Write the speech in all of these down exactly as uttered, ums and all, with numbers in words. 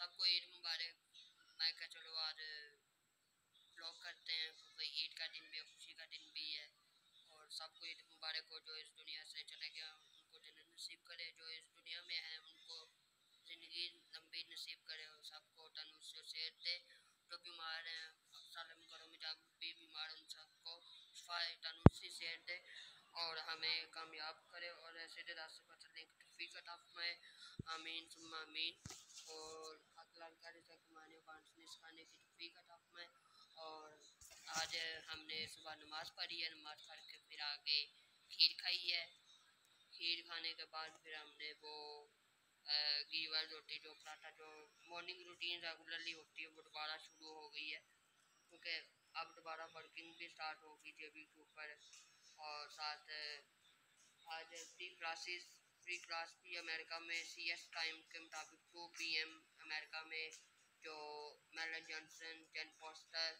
सबको ईद मुबारक। मैं क्या चलो आज ब्लॉग करते हैं क्योंकि ईद का दिन भी है, खुशी का दिन भी है और सबको ईद मुबारक हो। जो इस दुनिया से चले गया उनको जन्नत नसीब करे, जो इस दुनिया में है उनको ज़िंदगी लंबी नसीब करे और सबको तंदुरुस्ती और सेहत दे। जो बीमार हैं सालम घरों में जब भी बीमार उन सबको शिफाए तंदुरुस्ती सेहत दे और हमें कामयाब करे और ऐसे रास्ते पर चलने की तौफीक अता फरमाए। आमीन सुम्मा आमीन। और हलाल का रिज़्क़ कमाने और बांटने सिखाने की तौफीक अता फरमाए। और आज हमने सुबह नमाज़ पढ़ी है, नमाज़ पढ़ के फिर आगे खीर खाई है। खीर खाने के बाद फिर हमने वो घी वाली रोटी जो पराठा जो मॉर्निंग रूटीन रेगुलरली होती है वो दोबारा शुरू हो गई है क्योंकि अब दोबारा वर्किंग भी स्टार्ट होगी जेबी के ऊपर। और साथ आज फ्री क्लासेस फ्री क्लास थी अमेरिका में सी एस टाइम के मुताबिक टू पी एम अमेरिका में। जो मेलन जॉनसन जेन फोस्टर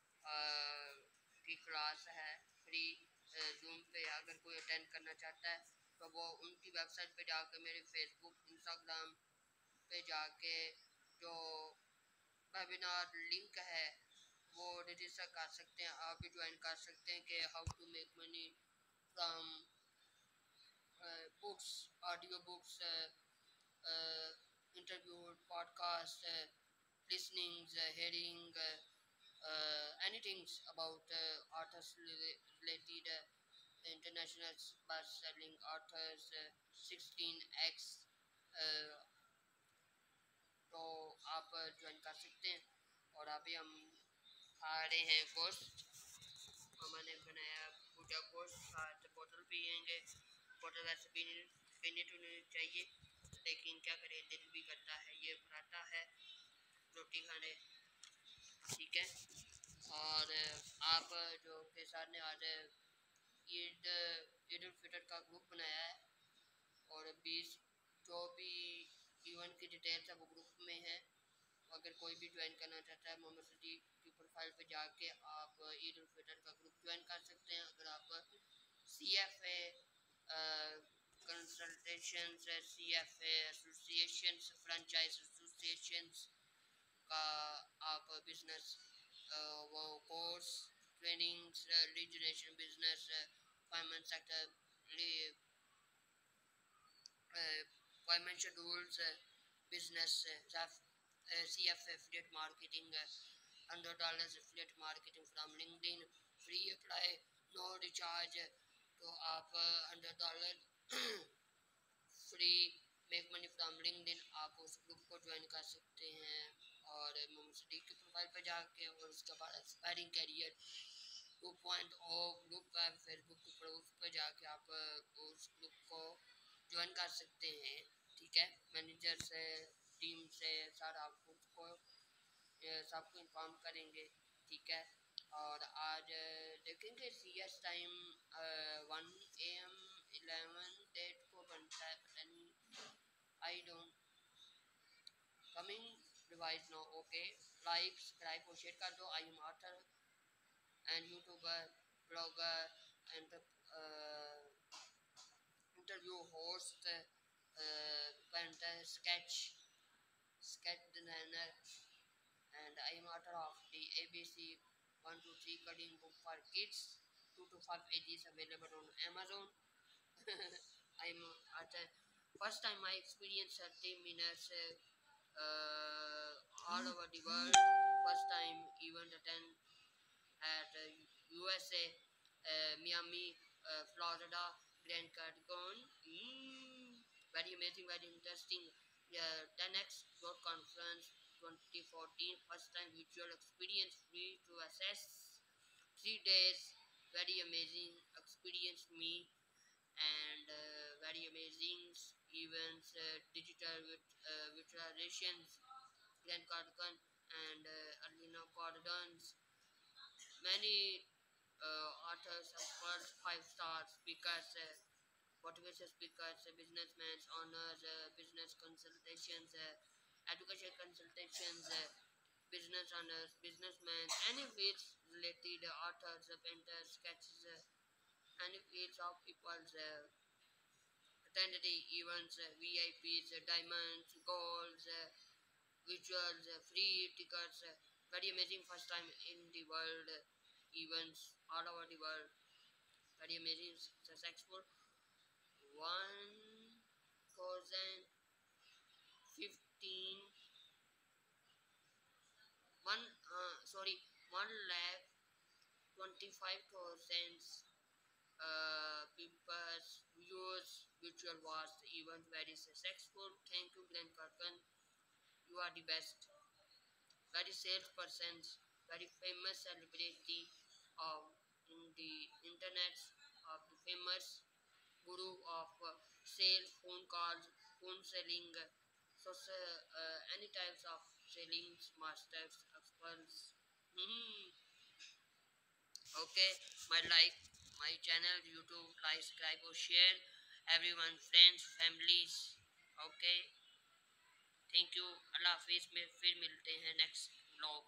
की क्लास है फ्री जूम पे, अगर कोई अटेंड करना चाहता है तो वो उनकी वेबसाइट पे जाकर मेरे फेसबुक इंस्टाग्राम पे जाके जो वेबिनार लिंक है वो रजिस्टर कर सकते हैं। आप भी ज्वाइन कर सकते हैं कि how to make money from books, audio books, interview, podcast, listenings, uh, hearing, uh, uh, anything about uh, authors related, uh, international best-selling authors, uh, sixteen X, uh, तो आप ज्वाइन कर सकते हैं। और अभी हम खा रहे हैं गोश्त, हमने बनाया पूजा गोश्त, साथ बोतल पियेंगे। बोतल वैसे पीनी पीनी तो नहीं चाहिए लेकिन क्या करें दिल भी करता है। ये पराठा है रोटी खाने, ठीक है। और आप जो के साथ ने आज ईद ईद उल फितर का ग्रुप बनाया है और बीस जो भी इवेंट की डिटेल्स है वो ग्रुप में है। अगर कोई भी ज्वाइन करना चाहता है मोहम्मद सदीक की प्रोफाइल पे जाके आप ईद उल फितर का ग्रुप ज्वाइन कर सकते हैं। अगर आप C F A consultation C F A association franchise association का आप बिजनेस वो कोर्स ट्रेनिंग्स रीजनेशन business finance sector financial rules business C F affiliate marketing hundred dollars affiliate marketing from LinkedIn free apply no recharge. तो आप hundred dollar free make money from LinkedIn आप उस group को join कर सकते हैं। और मोहम्मद सदीक की प्रोफाइल पर जाके और उसके बाद aspiring career two point O group है फेसबुक के ऊपर, उस पर जाके आप उस ग्रुप को ज्वाइन कर सकते हैं, ठीक है। मैनेजर से टीम से सारा आपको उसको सबको इन्फॉर्म करेंगे, ठीक है। और आज देखेंगे C S time one A M eleven date को बनता है, पता नहीं, I don't coming device no. Okay, like subscribe और शेयर कर दो। I am author and YouTuber blogger and interview host painter sketch sketch designer, and I am author of the A B C one two three coding book for kids two to five ages available on Amazon. I am author. First time I experienced thirty minutes uh, uh, all over the world. First time event attend at uh, U S A, uh, Miami, uh, Florida, Grand Canyon. Mm, very amazing, very interesting. Yeah, ten X World Conference twenty fourteen, first time virtual experience, free to access, three days, very amazing experience me, and uh, very amazing events, uh, digital uh, virtualizations, Grand Cardigan and uh, Alina Cordons, many uh, authors, experts, five star speakers, uh, motivational speakers, uh, businessmen, owners, uh, business consultations, uh, education consultations, uh, business owners, businessmen, any fields related uh, authors, uh, painters, sketches, uh, any fields of people's uh, attended the events, uh, V I Ps, uh, diamonds, golds, uh, visuals, uh, free tickets, uh, very amazing first time in the world, uh, events all over the world, very amazing, successful. one thousand fifteen, one, uh, sorry, one lakh twenty-five thousand uh, people viewers virtual was the event very successful. Thank you, Glenn Kirkland. You are the best. Very salesperson, very famous celebrity of in the internet, of the famous guru of uh, sales, phone calls, phone selling, uh, so uh, any types of selling, masters, experts. Hmm. Okay, my like my channel YouTube, like, subscribe or share. Everyone, friends, families. Okay, thank you. Allah हाफिज में फिर मिलते हैं next vlog